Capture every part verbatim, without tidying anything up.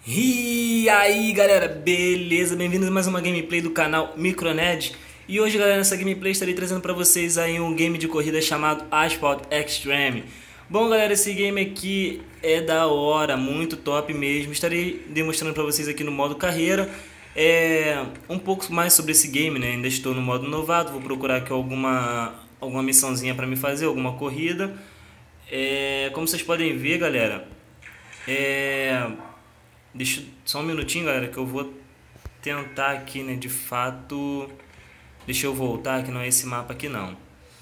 E aí galera, beleza? Bem-vindos a mais uma gameplay do canal Microned. E hoje galera, nessa gameplay estarei trazendo para vocês aí um game de corrida chamado Asphalt Extreme. Bom galera, esse game aqui é da hora, muito top mesmo. Estarei demonstrando para vocês aqui no modo carreira é, um pouco mais sobre esse game, né? Ainda estou no modo novato, vou procurar aqui alguma, alguma missãozinha para me fazer, alguma corrida. É, como vocês podem ver galera, é... Deixa só um minutinho, galera, que eu vou tentar aqui, né, de fato... Deixa eu voltar, que não é esse mapa aqui, não.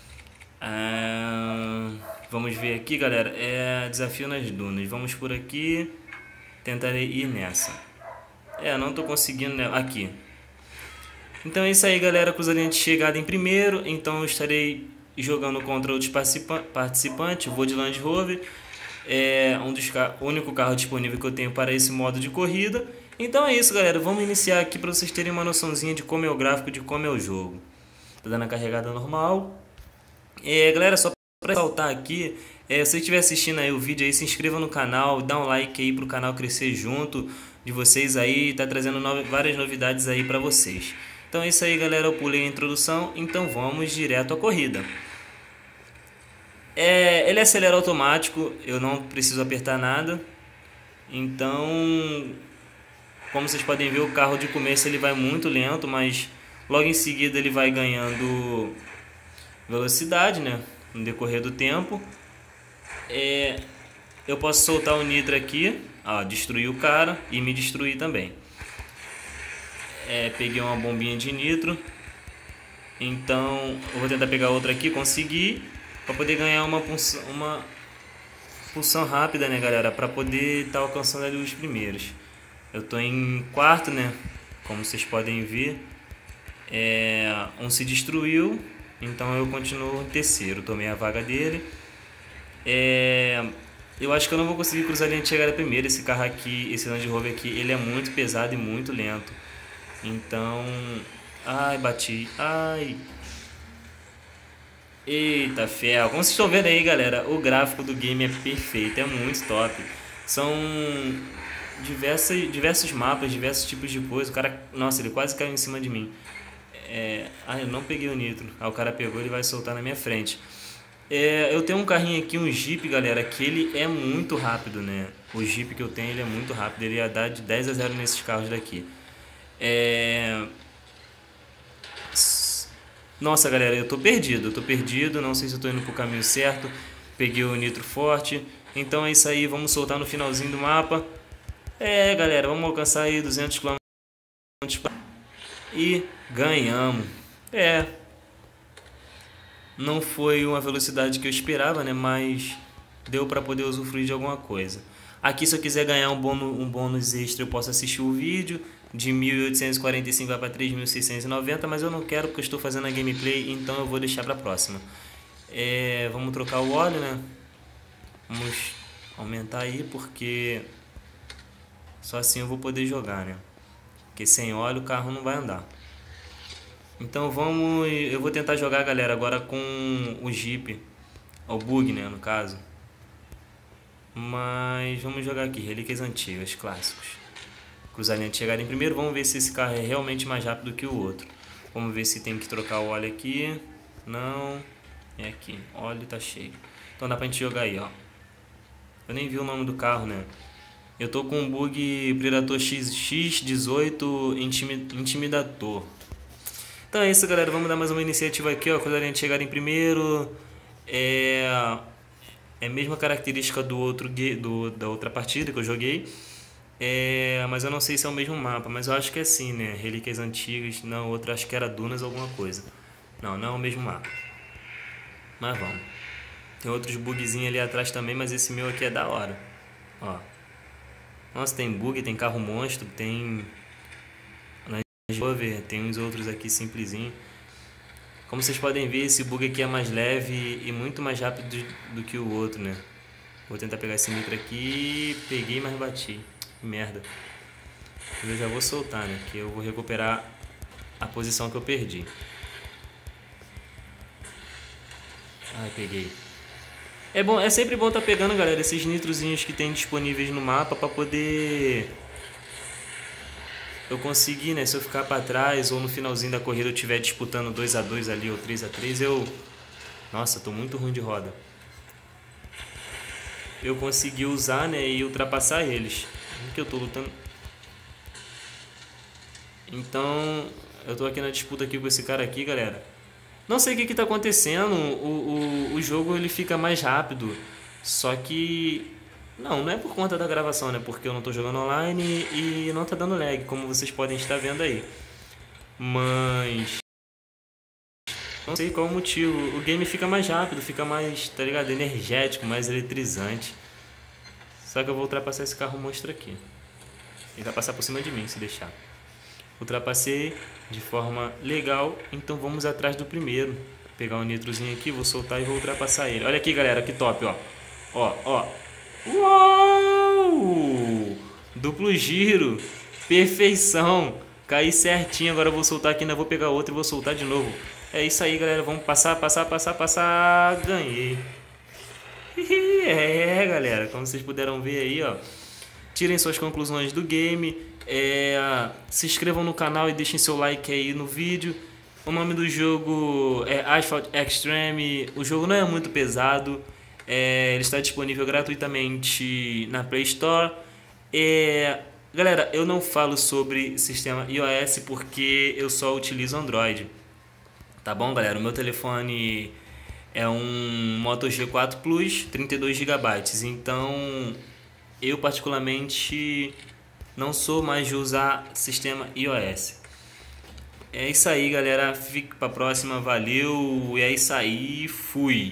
Ah, vamos ver aqui, galera. É desafio nas dunas. Vamos por aqui. Tentarei ir nessa. É, não tô conseguindo, né? Aqui. Então é isso aí, galera. Cruzadinha de chegada em primeiro. Então eu estarei jogando contra outros participantes. Vou de Land Rover. É um dos o único carro disponível que eu tenho para esse modo de corrida. Então é isso, galera, vamos iniciar aqui para vocês terem uma noçãozinha de como é o gráfico, de como é o jogo. Tá dando a carregada normal. É, galera, só para saltar aqui, é, se você estiver assistindo aí o vídeo aí, se inscreva no canal, dá um like aí pro canal crescer junto de vocês aí, tá trazendo no, várias novidades aí para vocês. Então é isso aí, galera, eu pulei a introdução, então vamos direto à corrida. É, ele acelera automático, eu não preciso apertar nada. Então, como vocês podem ver, o carro de começo ele vai muito lento, mas logo em seguida ele vai ganhando velocidade, né, no decorrer do tempo. É, eu posso soltar o nitro aqui, ó, destruir o cara e me destruir também. É, peguei uma bombinha de nitro. Então, eu vou tentar pegar outra aqui, conseguir. Para poder ganhar uma pulsão, uma pulsão rápida, né, galera? Para poder estar tá alcançando ali os primeiros. Eu tô em quarto, né? Como vocês podem ver. É, um se destruiu. Então eu continuo em terceiro. Tomei a vaga dele. É, eu acho que eu não vou conseguir cruzar a linha de chegada primeiro. Esse carro aqui, esse Land Rover aqui, ele é muito pesado e muito lento. Então... Ai, bati. Ai... Eita ferro, como vocês estão vendo aí galera, o gráfico do game é perfeito, é muito top. São diversos, diversos mapas, diversos tipos de coisa. O cara, nossa, ele quase caiu em cima de mim. é... Ah, eu não peguei o nitro. Ah, o cara pegou, ele vai soltar na minha frente. é... Eu tenho um carrinho aqui, um Jeep galera, que ele é muito rápido, né? O Jeep que eu tenho, ele é muito rápido, ele ia dar de dez a zero nesses carros daqui. É... Nossa galera, eu tô perdido, eu tô perdido, não sei se eu tô indo pro caminho certo. Peguei o nitro forte. Então é isso aí, vamos soltar no finalzinho do mapa. É galera, vamos alcançar aí duzentos quilômetros e ganhamos. É, não foi uma velocidade que eu esperava, né, mas deu pra poder usufruir de alguma coisa. Aqui se eu quiser ganhar um bônus, um bônus extra eu posso assistir o vídeo. De mil oitocentos e quarenta e cinco vai para três mil seiscentos e noventa, mas eu não quero porque eu estou fazendo a gameplay, então eu vou deixar para a próxima. É, vamos trocar o óleo, né? Vamos aumentar aí porque só assim eu vou poder jogar, né? Porque sem óleo o carro não vai andar. Então vamos, eu vou tentar jogar, galera, agora com o Jeep, o bug, né, no caso. Mas vamos jogar aqui, relíquias antigas, clássicos. Cruzar a linha de chegada em primeiro. Vamos ver se esse carro é realmente mais rápido que o outro. Vamos ver se tem que trocar o óleo aqui. Não. É aqui. Óleo tá cheio. Então dá pra gente jogar aí, ó. Eu nem vi o nome do carro, né? Eu tô com um bug Predator X X dezoito Intimidator. Então é isso, galera. Vamos dar mais uma iniciativa aqui, ó. Cruzar a linha de chegada em primeiro. É... É a mesma característica do outro, do, da outra partida que eu joguei. É, mas eu não sei se é o mesmo mapa, mas eu acho que é sim, né? Relíquias antigas, não, outra acho que era Dunas alguma coisa. Não, não é o mesmo mapa. Mas vamos. Tem outros bugzinhos ali atrás também, mas esse meu aqui é da hora. Ó. Nossa, tem bug, tem carro monstro, tem Land Rover, tem uns outros aqui simplesinho. Como vocês podem ver, esse bug aqui é mais leve e muito mais rápido do, do que o outro, né? Vou tentar pegar esse nitro aqui, peguei, mas bati. Merda. Eu já vou soltar, né? Que eu vou recuperar a posição que eu perdi. Ai, peguei. É bom, é sempre bom estar tá pegando, galera, esses nitrozinhos que tem disponíveis no mapa para poder eu consegui, né? Se eu ficar para trás ou no finalzinho da corrida eu estiver disputando dois a dois ali ou três a três, eu... Nossa, tô muito ruim de roda. Eu consegui usar, né, e ultrapassar eles. Que eu tô lutando. Então, eu tô aqui na disputa aqui com esse cara aqui, galera. Não sei o que que tá acontecendo. O, o, o jogo ele fica mais rápido. Só que... Não, não é por conta da gravação, né? Porque eu não tô jogando online e não tá dando lag, como vocês podem estar vendo aí. Mas... Não sei qual o motivo. O game fica mais rápido, fica mais, tá ligado? Energético, mais eletrizante. Só que eu vou ultrapassar esse carro monstro aqui. Ele vai passar por cima de mim, se deixar. Ultrapassei de forma legal, então vamos atrás do primeiro. Vou pegar um nitrozinho aqui, vou soltar e vou ultrapassar ele. Olha aqui, galera, que top, ó. Ó, ó. Uou! Duplo giro. Perfeição. Caí certinho, agora eu vou soltar aqui, ainda vou pegar outro e vou soltar de novo. É isso aí, galera, vamos passar, passar, passar, passar. Ganhei. É, galera, como vocês puderam ver aí, ó. Tirem suas conclusões do game. É, se inscrevam no canal e deixem seu like aí no vídeo. O nome do jogo é Asphalt Extreme. O jogo não é muito pesado. É, ele está disponível gratuitamente na Play Store. É, galera, eu não falo sobre sistema iOS porque eu só utilizo Android. Tá bom, galera? O meu telefone é um Moto G quatro Plus, trinta e dois gigabytes. Então, eu particularmente não sou mais de usar sistema iOS. É isso aí, galera. Fique pra próxima. Valeu. E é isso aí. Fui.